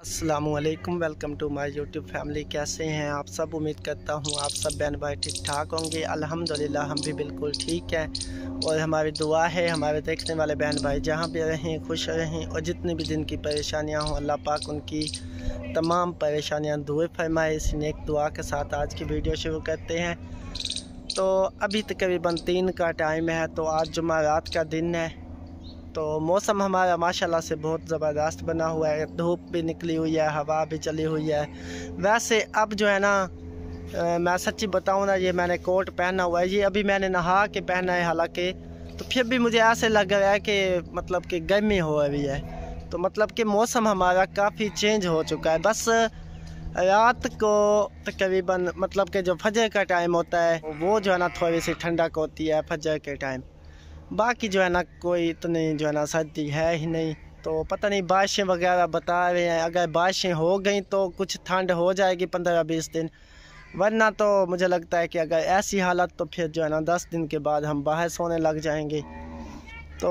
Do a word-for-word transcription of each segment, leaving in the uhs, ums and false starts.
अस्सलाम वालेकुम, welcome to my YouTube family. कैसे हैं आप सब? उम्मीद करता हूँ आप सब बहन भाई ठीक ठाक होंगे। अल्हम्दुलिल्लाह हम भी बिल्कुल ठीक हैं और हमारी दुआ है हमारे देखने वाले बहन भाई जहाँ भी रहें खुश रहें और जितनी भी दिन की परेशानियाँ हों अल्लाह पाक उनकी तमाम परेशानियाँ दूर फरमाए। इसी नेक दुआ के साथ आज की वीडियो शुरू करते हैं। तो अभी तकरीबन तीन का टाइम है, तो आज जुमेरात का दिन है। तो मौसम हमारा माशाल्लाह से बहुत ज़बरदस्त बना हुआ है, धूप भी निकली हुई है, हवा भी चली हुई है। वैसे अब जो है ना आ, मैं सच्ची बताऊँ ना, ये मैंने कोट पहना हुआ है, ये अभी मैंने नहा के पहना है हालांकि, तो फिर भी मुझे ऐसे लग रहा है कि मतलब कि गर्मी हो रही है। तो मतलब कि मौसम हमारा काफ़ी चेंज हो चुका है। बस रात को तकरीबन मतलब कि जो फजर का टाइम होता है वो जो है ना थोड़ी सी ठंडक होती है फजर के टाइम, बाकी जो है ना कोई इतनी जो है ना सर्दी है ही नहीं। तो पता नहीं बारिशें वगैरह बता रहे हैं, अगर बारिशें हो गई तो कुछ ठंड हो जाएगी पंद्रह बीस दिन, वरना तो मुझे लगता है कि अगर ऐसी हालत तो फिर जो है ना दस दिन के बाद हम बाहर सोने लग जाएंगे। तो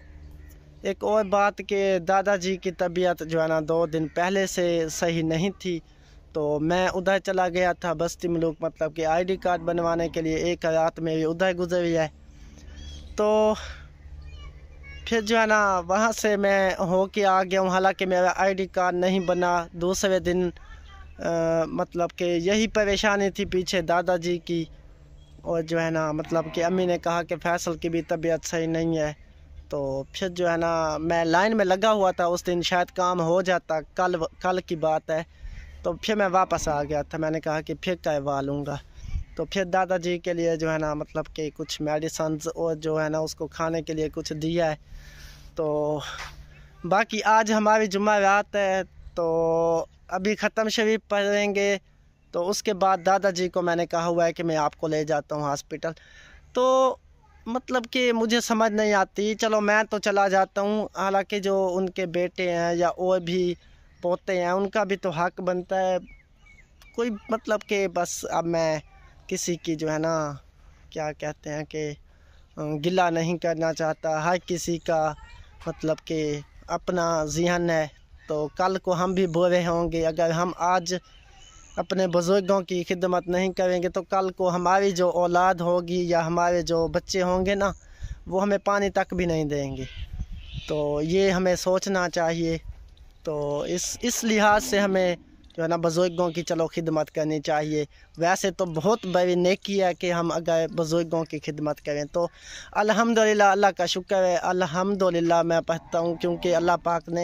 एक और बात कि दादाजी की तबीयत जो है ना दो दिन पहले से सही नहीं थी, तो मैं उधर चला गया था बस्ती मलूक, मतलब कि आईडी कार्ड बनवाने के लिए। एक रात मेरी उधर गुजरी है, तो फिर जो है ना वहाँ से मैं हो के आ गया हूँ। हालांकि मेरा आईडी कार्ड नहीं बना दूसरे दिन, आ, मतलब कि यही परेशानी थी पीछे दादाजी की। और जो है ना मतलब कि अम्मी ने कहा कि फैसल की भी तबीयत सही नहीं है, तो फिर जो है ना मैं लाइन में लगा हुआ था उस दिन, शायद काम हो जाता, कल कल की बात है। तो फिर मैं वापस आ गया था, मैंने कहा कि फिर करवा लूँगा। तो फिर दादाजी के लिए जो है ना मतलब कि कुछ मेडिसन्स और जो है ना उसको खाने के लिए कुछ दिया है। तो बाकी आज हमारी जुमेरात है, तो अभी ख़त्म शरीफ पढ़ेंगे, तो उसके बाद दादाजी को मैंने कहा हुआ है कि मैं आपको ले जाता हूँ हॉस्पिटल। तो मतलब कि मुझे समझ नहीं आती, चलो मैं तो चला जाता हूँ, हालांकि जो उनके बेटे हैं या और भी पोते हैं उनका भी तो हक बनता है कोई, मतलब कि बस अब मैं किसी की जो है ना क्या कहते हैं कि गिला नहीं करना चाहता। हर किसी का मतलब कि अपना ज़हन है, तो कल को हम भी बुरे होंगे। अगर हम आज अपने बुज़ुर्गों की खिदमत नहीं करेंगे तो कल को हमारी जो औलाद होगी या हमारे जो बच्चे होंगे ना, वो हमें पानी तक भी नहीं देंगे। तो ये हमें सोचना चाहिए। तो इस इस लिहाज से हमें जो है ना बुज़ुर्गों की चलो खिदमत करनी चाहिए। वैसे तो बहुत बड़ी नेकी है कि हम अगर बुज़ुर्गों की खिदमत करें, तो अल्हम्दुलिल्लाह, अल्लाह का शुक्र है, अल्हम्दुलिल्लाह मैं पढ़ता हूँ, क्योंकि अल्लाह पाक ने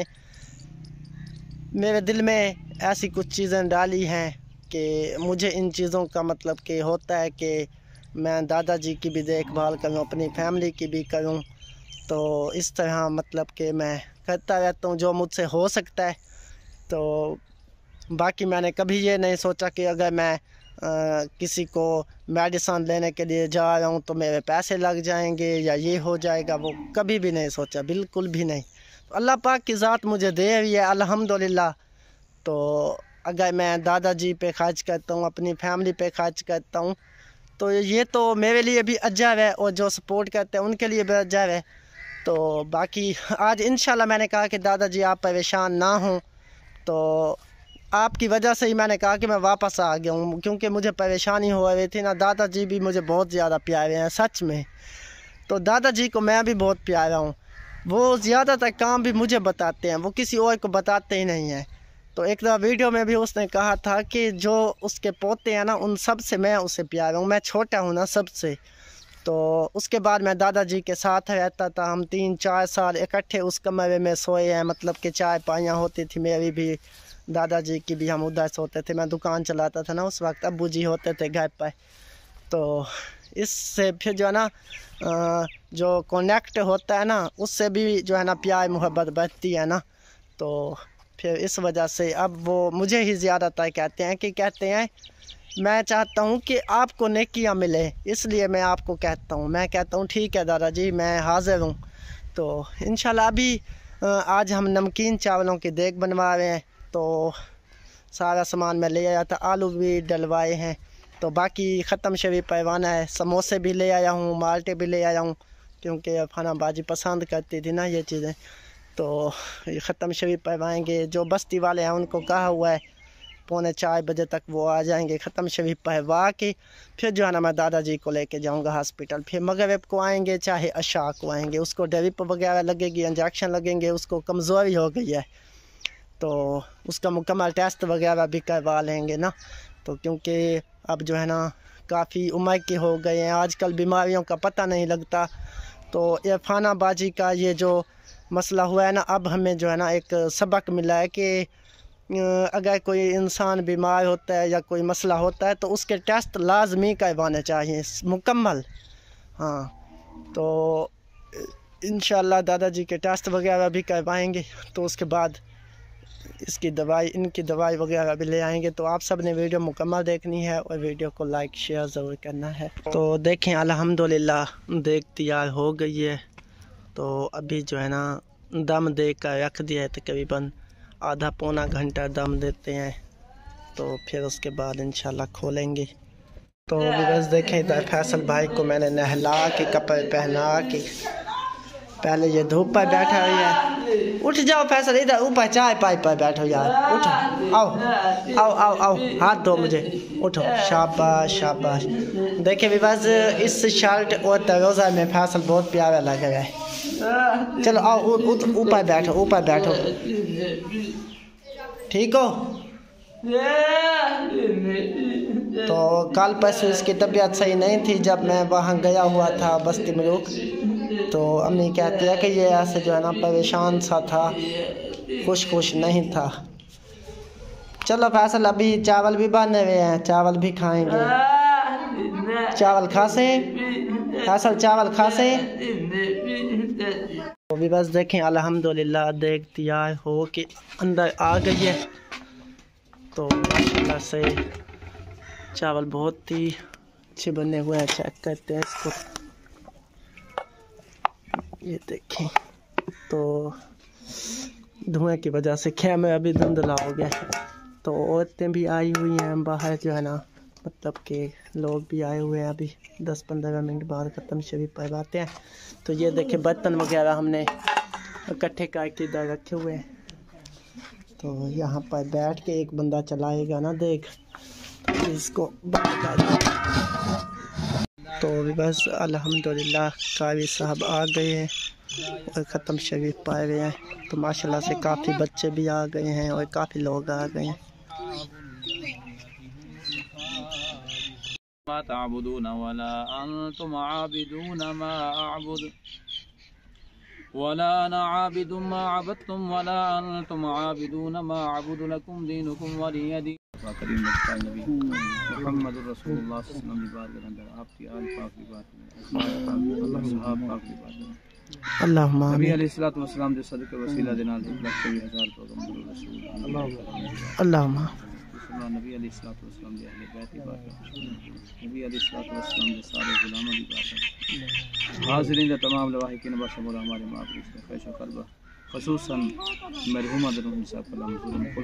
मेरे दिल में ऐसी कुछ चीज़ें डाली हैं कि मुझे इन चीज़ों का मतलब कि होता है कि मैं दादाजी की भी देखभाल करूँ, अपनी फैमिली की भी करूँ। तो इस तरह मतलब कि मैं करता रहता हूँ जो मुझसे हो सकता है। तो बाकी मैंने कभी ये नहीं सोचा कि अगर मैं आ, किसी को मेडिसन लेने के लिए जा रहा हूँ तो मेरे पैसे लग जाएंगे या ये हो जाएगा, वो कभी भी नहीं सोचा, बिल्कुल भी नहीं। तो अल्लाह पाक की ज़ात मुझे दे रही है अल्हम्दुलिल्लाह। तो अगर मैं दादाजी पे खर्च करता हूँ, अपनी फैमिली पे खर्च करता हूँ, तो ये तो मेरे लिए भी अजर है और जो सपोर्ट करते हैं उनके लिए भी अजर है। तो बाकी आज इंशाल्लाह मैंने कहा कि दादाजी आप परेशान ना हों, तो आपकी वजह से ही मैंने कहा कि मैं वापस आ गया हूँ, क्योंकि मुझे परेशानी हो रही थी ना। दादाजी भी मुझे बहुत ज़्यादा प्यारे हैं सच में, तो दादाजी को मैं भी बहुत प्यारा हूँ। वो ज़्यादातर काम भी मुझे बताते हैं, वो किसी और को बताते ही नहीं हैं। तो एक दफ़ा वीडियो में भी उसने कहा था कि जो उसके पोते हैं ना उन सब से मैं उसे प्यारा हूँ, मैं छोटा हूँ ना सबसे। तो उसके बाद मैं दादाजी के साथ रहता था, हम तीन चार साल इकट्ठे उस कमरे में सोए हैं, मतलब कि चाय पाइयाँ होती थी मेरी भी, दादाजी की भी, हम उधर सोते थे। मैं दुकान चलाता था ना उस वक्त, अब्बू जी होते थे घर पर। तो इससे फिर जो है ना जो कनेक्ट होता है ना उससे भी जो है ना प्यार मोहब्बत बढ़ती है ना। तो फिर इस वजह से अब वो मुझे ही ज़्यादातर कहते हैं कि कहते हैं मैं चाहता हूँ कि आपको नेकियां मिले, इसलिए मैं आपको कहता हूँ। मैं कहता हूँ ठीक है दादाजी, मैं हाज़िर हूँ। तो इंशाल्लाह अभी आज हम नमकीन चावलों की देग बनवा रहे हैं, तो सारा सामान मैं ले आया था, आलू भी डलवाए हैं। तो बाकी ख़त्म शरीफ परवाना है, समोसे भी ले आया हूँ, माल्टे भी ले आया हूँ, क्योंकि खाना बाजी पसंद करती थी ना ये चीज़ें। تو یہ ختم شریف پڑھوائیں گے. جو بستی والے ہیں ان کو کہا ہوا ہے پونے چار بجے تک وہ آ جائیں گے. ختم شریف پڑھوا کے پھر جو ہے نا میں دادا جی کو لے کے جاؤں گا ہاسپٹل. پھر مغرب کو آئیں گے چاہے عشاء کو آئیں گے. اس کو ڈرپ وغیرہ لگے گی, انجیکشن لگیں گے. اس کو کمزوری ہو گئی ہے تو اس کا مکمل ٹیسٹ وغیرہ بھی کروا لیں گے نا. تو کیونکہ اب جو ہے نا کافی عمر کے ہو گئے ہیں, آج کل بیماریوں کا پتہ نہیں لگتا. تو عرفانہ باجی کا یہ جو مسئلہ ہوا ہے نا, اب ہمیں جو ہے نا ایک سبق ملا ہے کہ اگر کوئی انسان بیمار ہوتا ہے یا کوئی مسئلہ ہوتا ہے تو اس کے ٹیسٹ لازمی کروانے چاہیے مکمل. ہاں تو انشاءاللہ دادا جی کے ٹیسٹ وغیرہ بھی کروائیں گے. تو اس کے بعد اس کی دوائی ان کی دوائی وغیرہ بھی لے آئیں گے. تو آپ سب نے ویڈیو مکمل دیکھنی ہے اور ویڈیو کو لائک شیئر ضرور کرنا ہے. تو دیکھیں الحمدللہ دیکھ تیار ہو گئی ہے. تو ابھی جو ہے نا دم دے کر رکھ دیا ہے, تقریباً آدھا پونا گھنٹہ دم دیتے ہیں. تو پھر اس کے بعد انشاءاللہ کھولیں گے. تو بس دیکھیں ادھر فیصل بھائی کو میں نے نہلا کے کپڑے پہنا کے, پہلے یہ دھوپ پر بیٹھا ہوئی ہے. اٹھ جاؤ فیصل, ادھر اوپر چائے پائی پر بیٹھو یار. اٹھو, آؤ آؤ آؤ آؤ, ہاتھ دو مجھے, اٹھو. شاباش شاباش. دیکھیں بس اس شرٹ اور تروزہ میں فیصل بہت پیارا لگ رہا ہے. چلو آؤ اوپر بیٹھو, اوپر بیٹھو. ٹھیک ہو؟ تو کل پرسوں اس کی طبیعت صحیح نہیں تھی جب میں وہاں گیا ہوا تھا بستی ملوک. تو امی کہتی ہے کہ یہ ایسے جو ہے نا پریشان سا تھا, خوش خوش نہیں تھا. چلو فیصل ابھی چاول بھی بنے ہوئے ہیں, چاول بھی کھائیں گے. چاول کھا سے فیصل, چاول کھا سے. تو بھی بس دیکھیں الحمدللہ دیکھ تیار ہو کے اندر آ گئی ہے. تو ماشاءاللہ سے چاول بہت ہی اچھے بنے ہوئے ہیں. چیک کرتے ہیں اس کو, یہ دیکھیں. تو دھوئیں کی وجہ سے خیمے ابھی دھندلا ہو گیا. تو عورتیں بھی آئی ہوئی ہیں باہر جو ہے نا, مطلب کہ لوگ بھی آئے ہوئے ہیں. ابھی دس پندرہ منٹ بعد ختم شریف پڑھواتے ہیں. تو یہ دیکھیں برتن وغیرہ ہم نے اکٹھے کر کے ادھر رکھے ہوئے ہیں. تو یہاں پر بیٹھ کے ایک بندہ چلائے گا نا دیکھ, تو اس کو بند کر دیں. تو بس الحمدللہ قاری صاحب آ گئے ہیں اور ختم شریف پڑھ رہے ہیں. تو ماشاءاللہ سے کافی بچے بھی آ گئے ہیں اور کافی لوگ آ گئے ہیں. ما تعبدون ولا انتم عابدون ما اعبد ولا انا عابد ما عبدتم ولا انتم عابدون ما اعبد لكم دينكم ولي دين. کریم نبی محمد رسول اللہ صلی اللہ علیہ وسلم کی بات کے اندر آپ کی آل پاک کی بات, صحاب پاک کی بات. اللہم آمین. نبی علیہ الصلوۃ والسلام دے صدقے وسیلہ دے نال ایک لاکھ چوبیس ہزار پیغمبر رسول اللہم نبی علیہ الصلوۃ والسلام دے اہل بیت کی بات, نبی علیہ الصلوۃ والسلام دے سارے غلاموں کی بات. حاضرین دے تمام لواحقین بشمول ہمارے معافی سے خیش و قلبہ, خصوصاً مرحوم ادرم صاحب کلام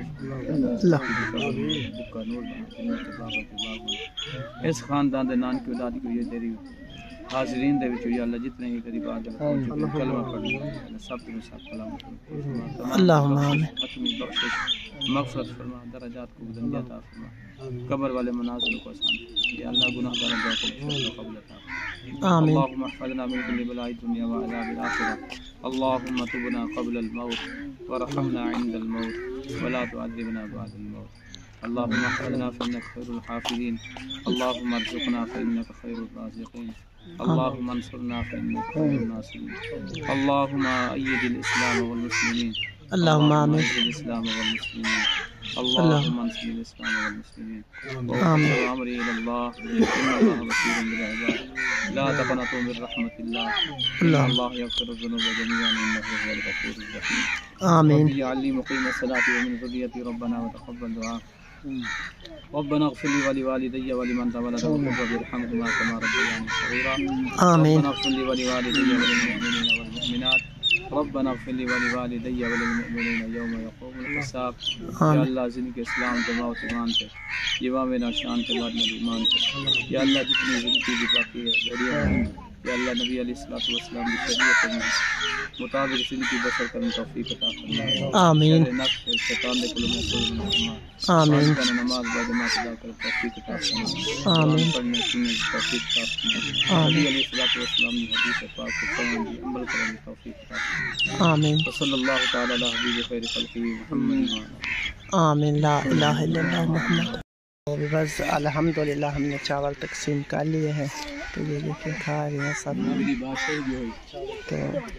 اس خاندان دے نان کی اولاد کو یہ تیری حاضرین دے وچ یا اللہ جتنے ہی قریب آ جائے کلمہ پڑھنا سب کے ساتھ کلام اللہم آمین. بخشش مغفرت فرما, درجات کو بلندی عطا فرما, قبر والے مناظر کو آسان یا اللہ گناہ گار کو قبول عطا. آمین. اللهم احفظنا من كل بلاء الدنيا وعذاب الآخرة. اللهم تبنا قبل الموت ورحمنا عند الموت ولا تعذبنا بعد الموت. اللهم احفظنا فإنك خير الحافظين. اللهم ارزقنا فإنك خير الرازقين. اللهم انصرنا فإنك خير الناصرين. اللهم أيد الإسلام والمسلمين. اللهم آمين. انصر الإسلام والمسلمين. اللهم انصر الإسلام والمسلمين. آمين. وأمري إلى الله إن الله بصير بالعباد. لا تقنطوا من رحمة الله. إن الله يغفر الذنوب جميعا إنه هو الغفور الرحيم. آمين. رب اجعلني مقيم الصلاة ومن ذريتي ربنا وتقبل دعاء. ربنا اغفر لي ولوالدي ولمن تولد وكفر وارحمهما كما ربياني صغيرا. آمين. ربنا اغفر لي ولوالدي وللمؤمنين والمؤمنات. ربنا اغفر لي ولوالدي وللمؤمنين يوم يقوم الحساب. یا اللہ زندگی اسلام جماعت ایمان پہ, یہ میرا شان کے بعد نبی ایمان پہ. یا اللہ جتنی زندگی کی باقی ہے یا اللہ نبی علیہ الصلوۃ والسلام کی شریعت میں مطابق زندگی بسر کرنے کی توفیق عطا فرما آمین شر نفس شیطان دے کلوں محفوظ فرما آمین کرنے نماز با جماعت ادا کر توفیق عطا فرما آمین پڑھنے سننے کی توفیق عطا فرما نبی علیہ الصلوۃ والسلام کی حدیث پاک کو پڑھنے کی عمل کرنے کی توفیق عطا فرما آمین صلی اللہ تعالی علی حبیب خیر خلقہ محمد آمین لا الہ الا اللہ محمد۔ تو بس الحمدللہ ہم نے چاول تقسیم کر لیے ہیں، تو یہ دیکھیں کھا رہے ہیں سب۔ تو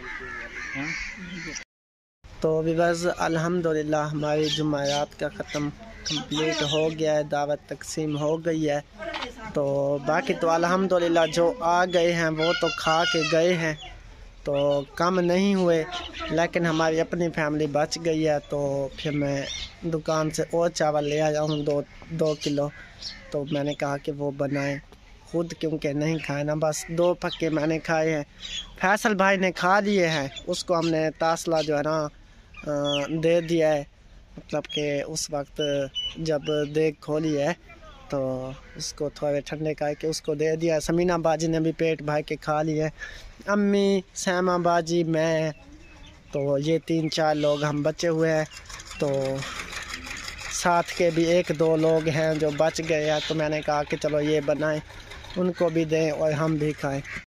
تو بھی بس الحمدللہ ہماری جمعرات کا ختم کمپلیٹ ہو گیا ہے، دعوت تقسیم ہو گئی ہے۔ تو باقی تو الحمدللہ جو آ گئے ہیں وہ تو کھا کے گئے ہیں، تو کم نہیں ہوئے، لیکن ہماری اپنی فیملی بچ گئی ہے، تو پھر میں دکان سے اور چاول لے آیا ہوں دو دو کلو، تو میں نے کہا کہ وہ بنائیں خود، کیونکہ نہیں کھائے نا، بس دو پکے میں نے کھائے ہیں۔ فیصل بھائی نے کھا لیے ہیں، اس کو ہم نے تاسلا جو ہے نا دے دیا ہے، مطلب کہ اس وقت جب دیگ کھولی ہے تو اس کو تھوڑے ٹھنڈے کر کے اس کو دے دیا ہے۔ سمینہ باجی نے بھی پیٹ بھر کے کھا لیے، امی، سیمہ باجی، میں، تو یہ تین چار لوگ ہم بچے ہوئے ہیں، تو ساتھ کے بھی ایک دو لوگ ہیں جو بچ گئے ہیں، تو میں نے کہا کہ چلو یہ بنائیں، ان کو بھی دیں اور ہم بھی کھائیں۔